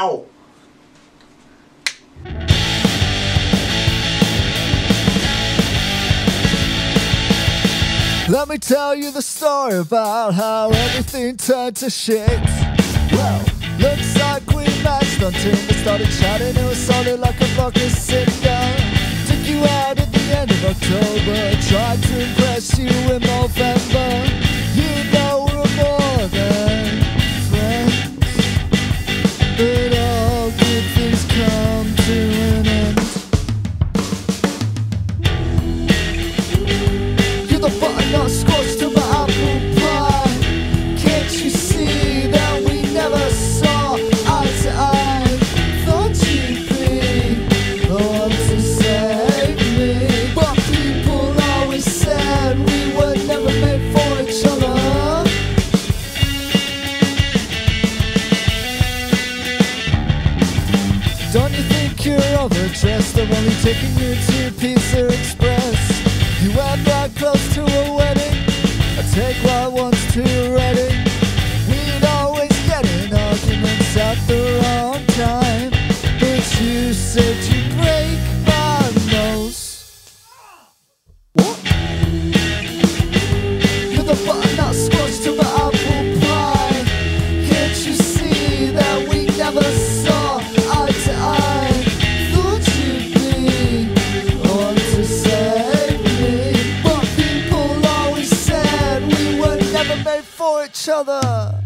Ow! Let me tell you the story about how everything turned to shit. Well, looks like we matched on Tinder, started chatting, it was solid like a block of cider. Took you out at the end of October, tried to impress you in Movember. You know we're more than friends, but all good things come to an end. You're the butternut squashed to my apple pie. Can't you see that we never saw eye to eye? Thought you'd be the one to save me, but people always said we were never made for each other. Don't you think you're overdressed? I'm only taking you to Pizza Express. You weren't that close to a wedding, I take what once to a wedding. We'd always get in arguments at the wrong time, but you said you'd break my nose. What? You're the butternut squashed to my apple pie. Can't you see that we never saw eye to eye? Thought you'd be the one to save me, but people always said we were never made for each other.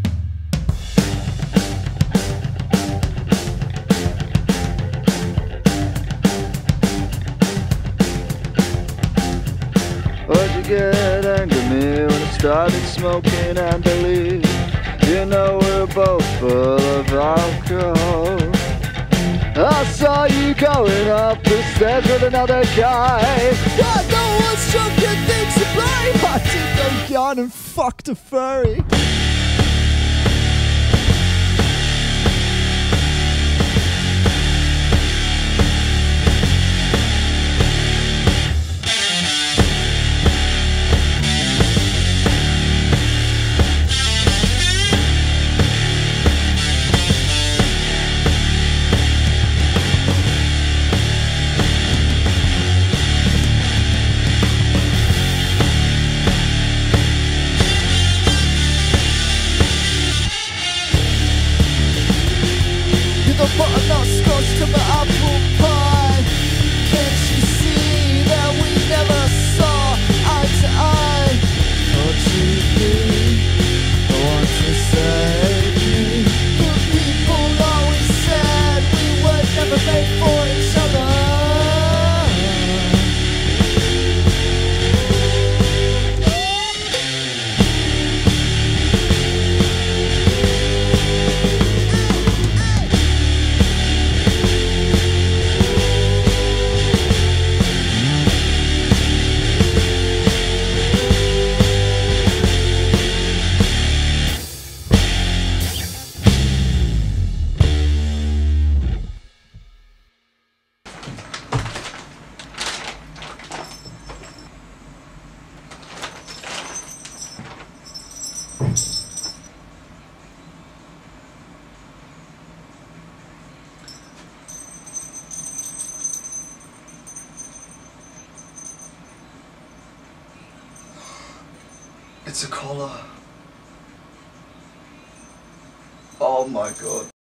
Why'd you get angry at me when I started smoking and believe? You know we're both full of alcohol. I saw you going up the stairs with another guy. Yeah, no one's drunk and things to blame. I did go yawn and fucked a furry. The butternut scotch to my apple pie. Can't you see that we never saw eye to eye? Thought you'd be the one to save me, but people always said we were never made for each other. It's a collar. Oh my god.